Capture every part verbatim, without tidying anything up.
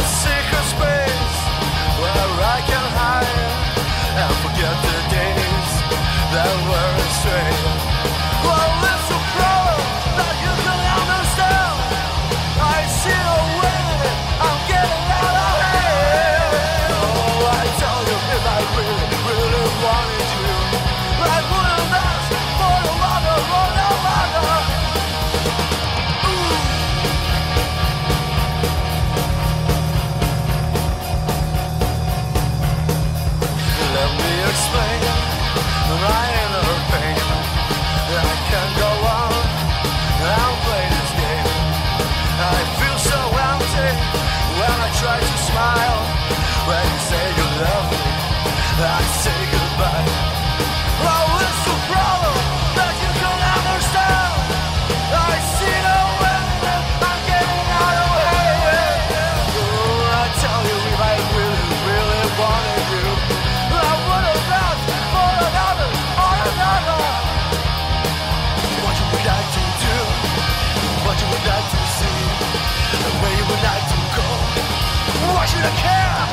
secret space where I can hide and forget the days that were astray. Well, it's a problem that you can understand. I see a way, I'm getting out of here. Oh, I tell you, if I really, really wanted you, I wouldn't ask for a longer, longer, longer. Let me explain my inner pain. I can't go on and play this game. I feel so empty when I try to smile. When you say you love me, I say goodbye. Oh, it's a problem that you can understand. I see no way, I'm getting out of here. Oh, I tell you, if I really, really wanted you, I would have asked for another or another. What you would like to do, what you would like to see, and where you would like to go. Why should I care?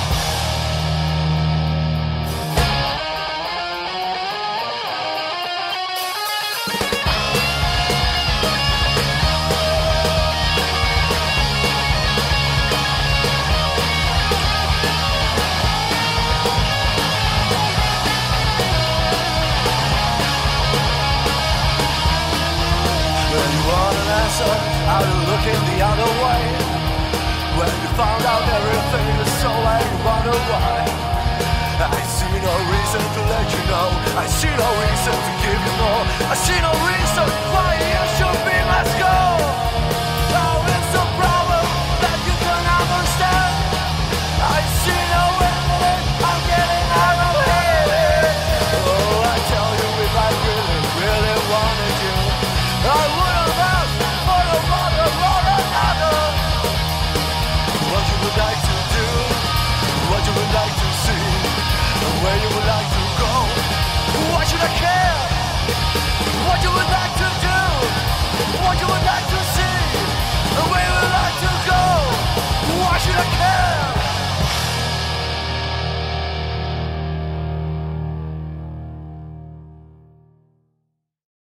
When you want an answer, how to look in the other way. When you found out everything is so late, you wonder why. I see no reason to let you know. I see no reason to give you more. I see no reason why you should be let go. Oh, it's a problem that you can understand. I see no way, I'm getting out of here. Oh, I tell you, if I really, really wanted you, I would have asked for a mother or another. What you would like to do, what you would like to see, and where you would like to go. Why should I care? What you would like to do, what you would like to see, and where you would like to go. Why should I care?